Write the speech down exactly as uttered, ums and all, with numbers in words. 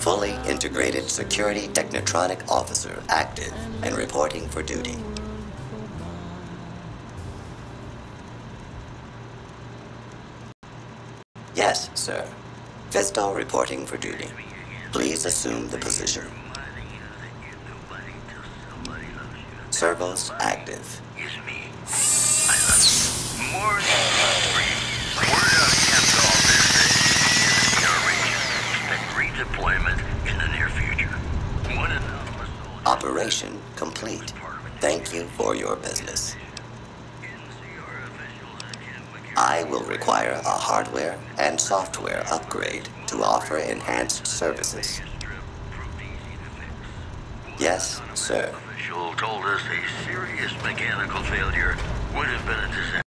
Fully integrated security technotronic officer active and reporting for duty. Yes, sir. Fisto reporting for duty. Please assume the position. Servos active. It's me. I love you. More than love for you. Word out of Capitol this is your region. Expect redeployment in the near future. One anonymous Operation complete. Thank you for your business. I will require a hardware and software upgrade to offer enhanced services. Yes, sir. official told us a serious mechanical failure would have been a disaster.